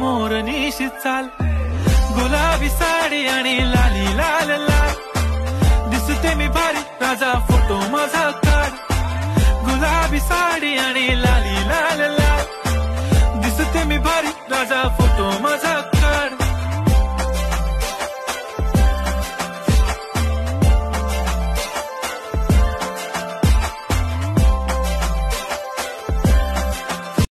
मोरनीशी चाल, गुलाबी साडी आणि लाली लाल लाल, दिसते मी भारी राजा फोटो माझा काढ, गुलाबी साडी आणि लाली लाल लाल, दिसते मी भारी राजा फोटो माझा